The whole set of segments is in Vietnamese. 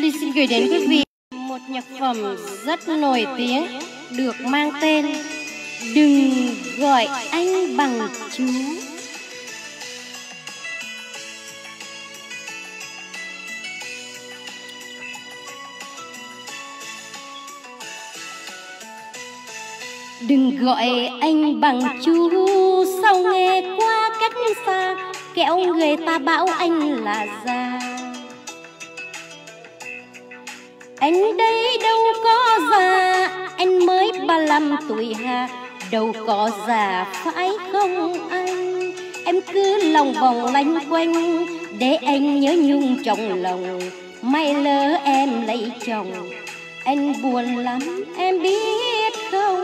Julie xin gửi đến quý vị một nhạc phẩm rất nổi tiếng được mang tên Đừng Gọi Anh Bằng Chú. Đừng gọi anh bằng chú, sao nghe qua cách xa, kẻo người ta bảo anh là già. Anh đây đâu có già, anh mới 35 tuổi hà, đâu có già phải không anh? Em cứ lòng vòng lanh quanh, để anh nhớ nhung trong lòng, may lỡ em lấy chồng, anh buồn lắm em biết không?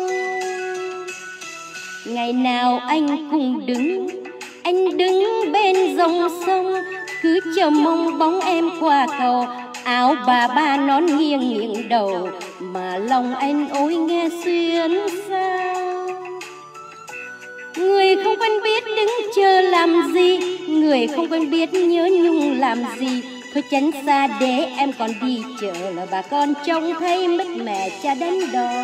Ngày nào anh cũng anh đứng bên dòng sông, cứ chờ mong bóng em qua cầu, áo bà ba nón nghiêng nghiêng đầu, mà lòng anh ôi nghe xuyên sao. Người không quen biết đứng chờ làm gì, người không quen biết nhớ nhung làm gì, thôi tránh xa để em còn đi chợ, là bà con trông thấy mất mẹ cha đánh đòn.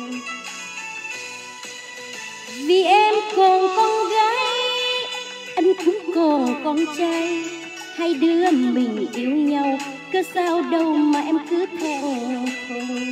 Vì em còn con gái, anh cũng còn con trai, hai đứa mình yêu nhau, cớ sao đâu mà em cứ theo thôi.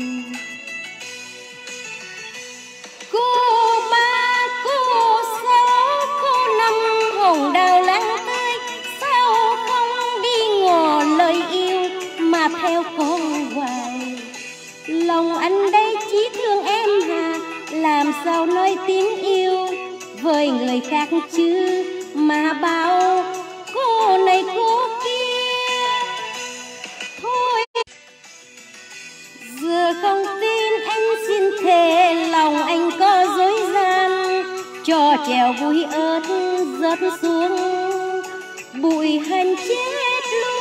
Cô ba, cô sáu, cô năm, hồng đào lang tươi, sao không đi ngỏ lời yêu mà theo con hoài? Lòng anh đây chỉ thương em hà, làm sao nói tiếng yêu với người khác chứ, mà bảo cô này cô kia. Thôi giờ không tin anh xin thề, lòng anh có dối gian, cho trèo vui ớt rớt xuống bụi hằn chết luôn.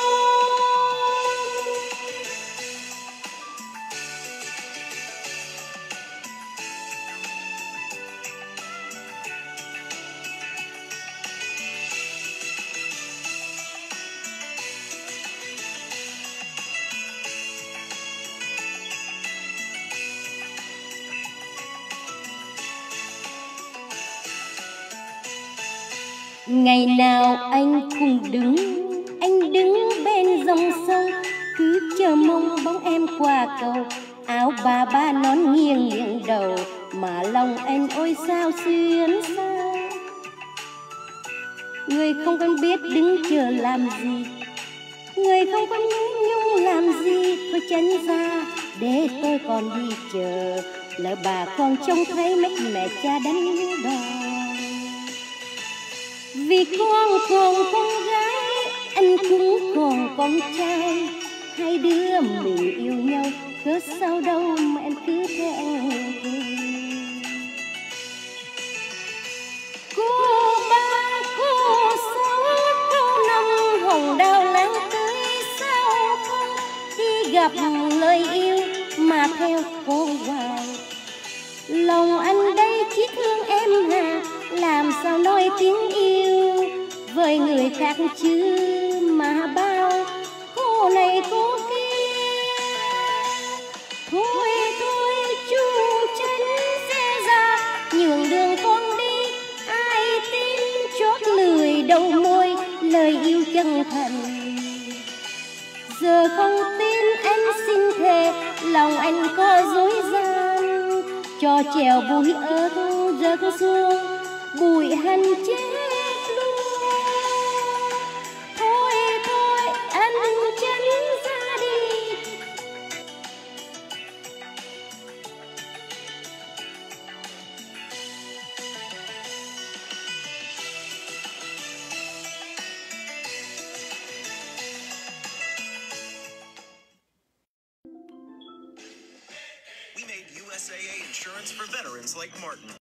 Ngày nào anh cũng anh đứng bên dòng sông, cứ chờ mong bóng em qua cầu, áo bà ba nón nghiêng nghiêng đầu, mà lòng anh ôi sao xuyên sao. Người không quen biết đứng chờ làm gì, người không quen nhung làm gì, thôi tránh ra để tôi còn đi chờ, lỡ bà con trông thấy mấy mẹ cha đánh đòn. Vì con còn con gái, anh cũng còn con trai, hai đứa mình yêu nhau, cớ sao đâu mà em cứ theo. Cô ba, cô sáu, cô năm, hồng đào lang tươi, sao không đi gặp lời yêu mà theo cô hoài? Lòng anh đây chỉ thương em hà, làm sao nói tiếng yêu với người khác chứ, mà bao cô này cô kia. Thôi thôi chú tránh xe ra, nhường đường con đi, ai tin chót lười đầu môi lời yêu chân thành. Giờ không tin anh xin thề, lòng anh có dối gian, cho trèo bụi ớt rớt xuống bụi hằn chết luôn. Thôi thôi anh tránh ra đi. We made USAA insurance for veterans like Martin.